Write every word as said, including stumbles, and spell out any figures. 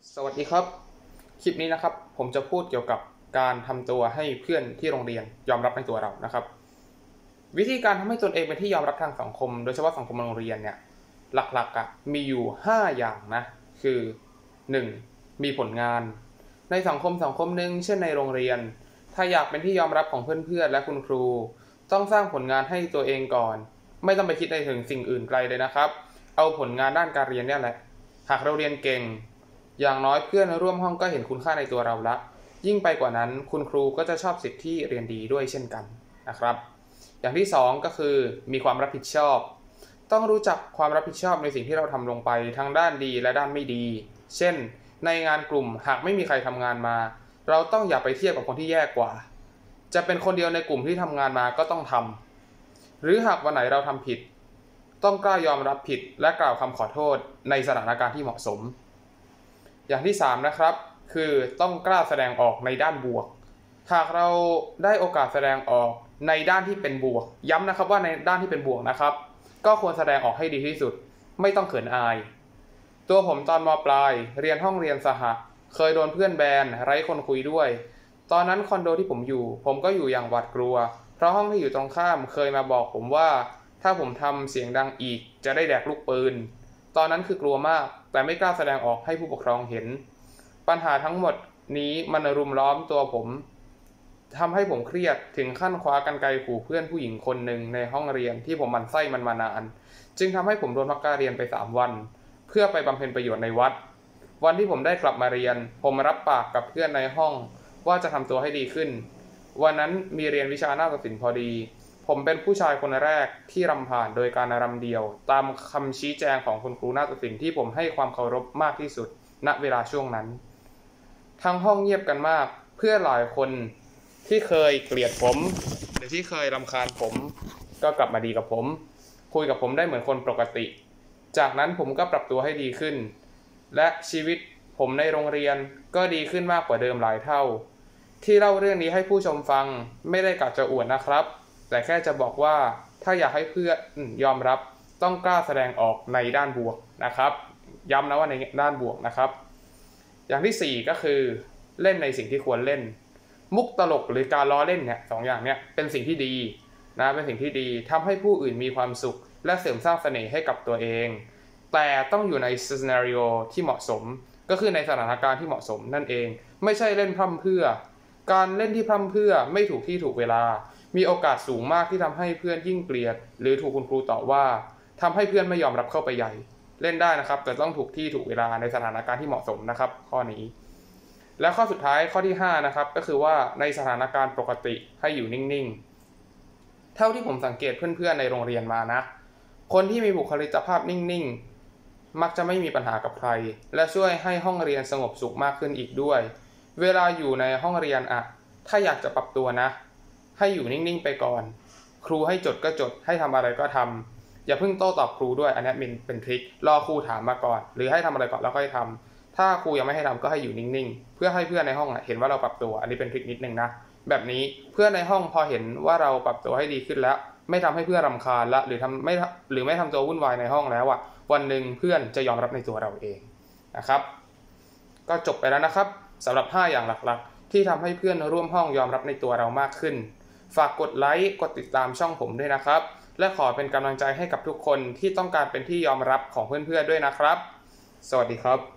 สวัสดีครับคลิปนี้นะครับผมจะพูดเกี่ยวกับการทำตัวให้เพื่อนที่โรงเรียนยอมรับในตัวเรานะครับวิธีการทำให้ตนเองเป็นที่ยอมรับทางสังคมโดยเฉพาะสังคมโรงเรียนเนี่ยหลักๆอ่ะมีอยู่ห้าอย่างนะคือ หนึ่ง. มีผลงานในสังคมสังคมหนึ่งเช่นในโรงเรียนถ้าอยากเป็นที่ยอมรับของเพื่อนๆและคุณครูต้องสร้างผลงานให้ตัวเองก่อนไม่ต้องไปคิดในถึงสิ่งอื่นไกลเลยนะครับเอาผลงานด้านการเรียนเนี่ยแหละหากเราเรียนเก่งอย่างน้อยเพื่อนร่วมห้องก็เห็นคุณค่าในตัวเราละยิ่งไปกว่านั้นคุณครูก็จะชอบสิทธิ์ที่เรียนดีด้วยเช่นกันนะครับอย่างที่สองก็คือมีความรับผิดชอบต้องรู้จักความรับผิดชอบในสิ่งที่เราทำลงไปทั้งด้านดีและด้านไม่ดีเช่นในงานกลุ่มหากไม่มีใครทำงานมาเราต้องอย่าไปเทียบกับคนที่แย่กว่าจะเป็นคนเดียวในกลุ่มที่ทำงานมาก็ต้องทำหรือหากวันไหนเราทำผิดต้องกล้ายอมรับผิดและกล่าวคำขอโทษในสถานการณ์ที่เหมาะสมอย่างที่สามนะครับคือต้องกล้าแสดงออกในด้านบวกหากเราได้โอกาสแสดงออกในด้านที่เป็นบวกย้ำนะครับว่าในด้านที่เป็นบวกนะครับก็ควรแสดงออกให้ดีที่สุดไม่ต้องเขินอายตัวผมตอนม.ปลายเรียนห้องเรียนสหเคยโดนเพื่อนแบนไร้คนคุยด้วยตอนนั้นคอนโดที่ผมอยู่ผมก็อยู่อย่างหวาดกลัวเพราะห้องที่อยู่ตรงข้ามเคยมาบอกผมว่าถ้าผมทำเสียงดังอีกจะได้แดกลูกปืนตอนนั้นคือกลัวมากแต่ไม่กล้าแสดงออกให้ผู้ปกครองเห็นปัญหาทั้งหมดนี้มันรุมล้อมตัวผมทำให้ผมเครียดถึงขั้นคว้ากรรไกรขู่เพื่อนผู้หญิงคนหนึ่งในห้องเรียนที่ผมหมั่นไส้มันมานานจึงทำให้ผมโดนพักการเรียนไปสามวันเพื่อไปบำเพ็ญประโยชน์ในวัดวันที่ผมได้กลับมาเรียนผมรับปากกับเพื่อนในห้องว่าจะทำตัวให้ดีขึ้นวันนั้นมีเรียนวิชานาฏศิลป์พอดีผมเป็นผู้ชายคนแรกที่รำผ่านโดยการรำเดียวตามคำชี้แจงของคุณครูนาฏศิลป์ที่ผมให้ความเคารพมากที่สุดณเวลาช่วงนั้นทั้งห้องเงียบกันมากเพื่อนหลายคนที่เคยเกลียดผมหรือที่เคยรำคาญผมก็กลับมาดีกับผมคุยกับผมได้เหมือนคนปกติจากนั้นผมก็ปรับตัวให้ดีขึ้นและชีวิตผมในโรงเรียนก็ดีขึ้นมากกว่าเดิมหลายเท่าที่เล่าเรื่องนี้ให้ผู้ชมฟังไม่ได้กะจะอวดนะครับแต่แค่จะบอกว่าถ้าอยากให้เพื่อนยอมรับต้องกล้าแสดงออกในด้านบวกนะครับย้ำนะว่าในด้านบวกนะครับอย่างที่สี่ก็คือเล่นในสิ่งที่ควรเล่นมุกตลกหรือการล้อเล่นเนี่ยสองอย่างเนี้ยเป็นสิ่งที่ดีนะเป็นสิ่งที่ดีทำให้ผู้อื่นมีความสุขและเสริมสร้างเสน่ห์ให้กับตัวเองแต่ต้องอยู่ในซีนาริโอที่เหมาะสมก็คือในสถานการณ์ที่เหมาะสมนั่นเองไม่ใช่เล่นพร่ำเพรื่อการเล่นที่พร่ำเพรื่อไม่ถูกที่ถูกเวลามีโอกาสสูงมากที่ทำให้เพื่อนยิ่งเกลียดหรือถูกคุณครูต่อว่าทำให้เพื่อนไม่ยอมรับเข้าไปใหญ่เล่นได้นะครับแต่ต้องถูกที่ถูกเวลาในสถานการณ์ที่เหมาะสมนะครับข้อนี้และข้อสุดท้ายข้อที่ห้านะครับก็คือว่าในสถานการณ์ปกติให้อยู่นิ่งๆเท่าที่ผมสังเกตเพื่อนๆในโรงเรียนมานะคนที่มีบุคลิกภาพนิ่งๆมักจะไม่มีปัญหากับใครและช่วยให้ห้องเรียนสงบสุขมากขึ้นอีกด้วยเวลาอยู่ในห้องเรียนอะถ้าอยากจะปรับตัวนะให้อยู่นิ่งๆไปก่อนครูให้จดก็จดให้ทำอะไรก็ทำอย่าเพิ่งโต้ตอบครูด้วยอันนี้เป็นทริครอครูถามมาก่อนหรือให้ทำอะไรก่อนแล้วค่อยทำถ้าครูยังไม่ให้ทำก็ให้อยู่นิ่งๆเพื่อให้เพื่อนในห้องเห็นว่าเราปรับตัวอันนี้เป็นทริคนิดนึงนะแบบนี้เพื่อนในห้องพอเห็นว่าเราปรับตัวให้ดีขึ้นแล้วไม่ทำให้เพื่อนรำคาญละหรือทำไม่หรือไม่ทำตัววุ่นวายในห้องแล้วอ่ะวันหนึ่งเพื่อนจะยอมรับในตัวเราเองนะครับก็จบไปแล้วนะครับสำหรับห้าอย่างหลักๆที่ทำให้เพื่อนร่วมห้องยอมรับในตัวเรามากขึ้นฝากกดไลค์กดติดตามช่องผมด้วยนะครับและขอเป็นกำลังใจให้กับทุกคนที่ต้องการเป็นที่ยอมรับของเพื่อนๆด้วยนะครับสวัสดีครับ